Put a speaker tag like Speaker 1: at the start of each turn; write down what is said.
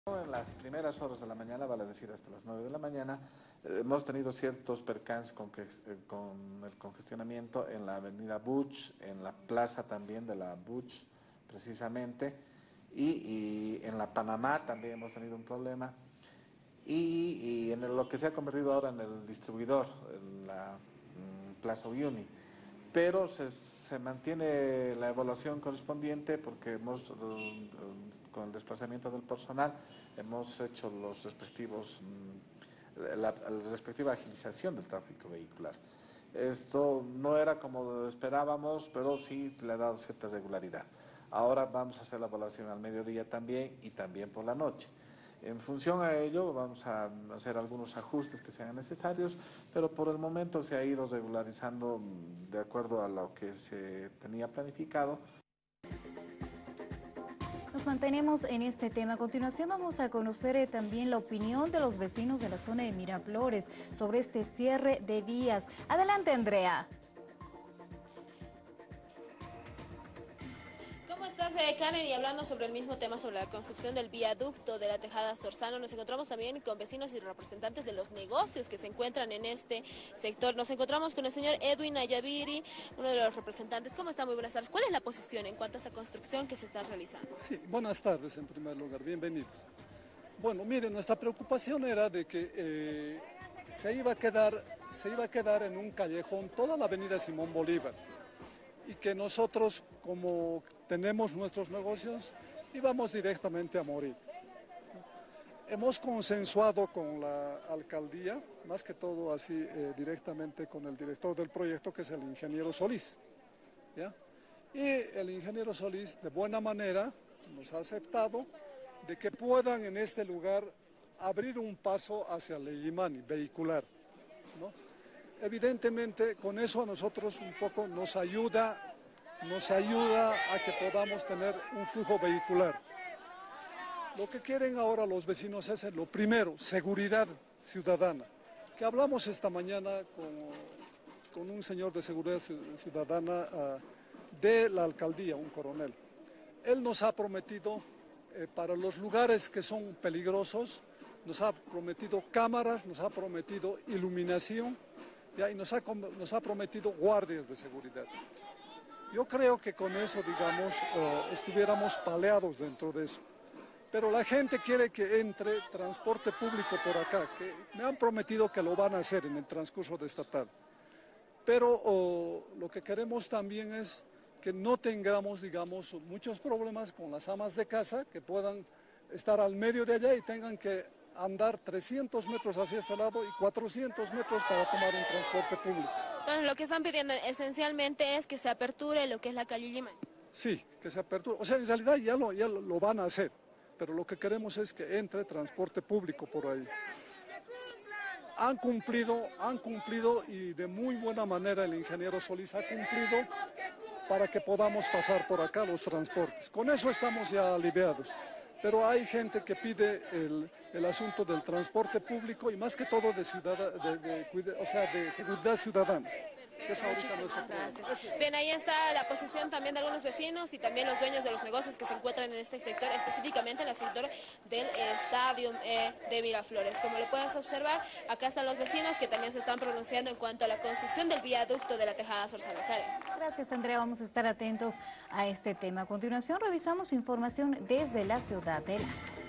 Speaker 1: En las primeras horas de la mañana, vale decir hasta las 9 de la mañana, hemos tenido ciertos percances con el congestionamiento en la avenida Buch, en la plaza también de la Buch, precisamente, y en la Panamá también hemos tenido un problema, y en lo que se ha convertido ahora en el distribuidor, en la Plaza Uyuni. Pero se mantiene la evaluación correspondiente porque con el desplazamiento del personal, hemos hecho los respectivos, la respectiva agilización del tráfico vehicular. Esto no era como esperábamos, pero sí le ha dado cierta regularidad. Ahora vamos a hacer la evaluación al mediodía también y también por la noche. En función a ello vamos a hacer algunos ajustes que sean necesarios, pero por el momento se ha ido regularizando de acuerdo a lo que se tenía planificado.
Speaker 2: Nos mantenemos en este tema. A continuación vamos a conocer también la opinión de los vecinos de la zona de Miraflores sobre este cierre de vías. Adelante, Andrea.
Speaker 3: ¿Cómo estás, Karen? Y hablando sobre el mismo tema, sobre la construcción del viaducto de la Tejada Sorzano, nos encontramos también con vecinos y representantes de los negocios que se encuentran en este sector. Nos encontramos con el señor Edwin Ayaviri, uno de los representantes. ¿Cómo está? Muy buenas tardes. ¿Cuál es la posición en cuanto a esta construcción que se está realizando?
Speaker 4: Sí, buenas tardes en primer lugar, bienvenidos. Bueno, miren, nuestra preocupación era de que se iba a quedar en un callejón toda la avenida Simón Bolívar y que nosotros, como tenemos nuestros negocios, íbamos directamente a morir. Hemos consensuado con la alcaldía, más que todo así directamente con el director del proyecto, que es el ingeniero Solís, ¿ya? Y el ingeniero Solís, de buena manera, nos ha aceptado de que puedan en este lugar abrir un paso hacia Leyimani, vehicular, ¿no? Evidentemente, con eso a nosotros un poco nos ayuda a que podamos tener un flujo vehicular. Lo que quieren ahora los vecinos es, lo primero, seguridad ciudadana, que hablamos esta mañana con un señor de seguridad ciudadana de la alcaldía, un coronel. Él nos ha prometido, para los lugares que son peligrosos, nos ha prometido cámaras, nos ha prometido iluminación, ¿ya? Y nos ha prometido guardias de seguridad. Yo creo que con eso, digamos, estuviéramos paleados dentro de eso. Pero la gente quiere que entre transporte público por acá, que me han prometido que lo van a hacer en el transcurso de esta tarde. Pero lo que queremos también es que no tengamos, digamos, muchos problemas con las amas de casa, que puedan estar al medio de allá y tengan que andar 300 metros hacia este lado y 400 metros para tomar un transporte público.
Speaker 3: Entonces, lo que están pidiendo esencialmente es que se aperture lo que es la calle Llimani.
Speaker 4: Sí, que se aperture. O sea, en realidad ya lo van a hacer, pero lo que queremos es que entre transporte público por ahí. Han cumplido y de muy buena manera el ingeniero Solís ha cumplido para que podamos pasar por acá los transportes. Con eso estamos ya aliviados. Pero hay gente que pide el asunto del transporte público y más que todo de seguridad ciudadana. Que es ahorita nuestro problema.
Speaker 3: Gracias. Bien, ahí está la posición también de algunos vecinos y también los dueños de los negocios que se encuentran en este sector, específicamente en el sector del estadio de Miraflores. Como lo puedes observar, acá están los vecinos que también se están pronunciando en cuanto a la construcción del viaducto de la Tejada Sorzano. Karen.
Speaker 2: Gracias, Andrea. Vamos a estar atentos a este tema. A continuación, revisamos información desde la ciudad del Alto.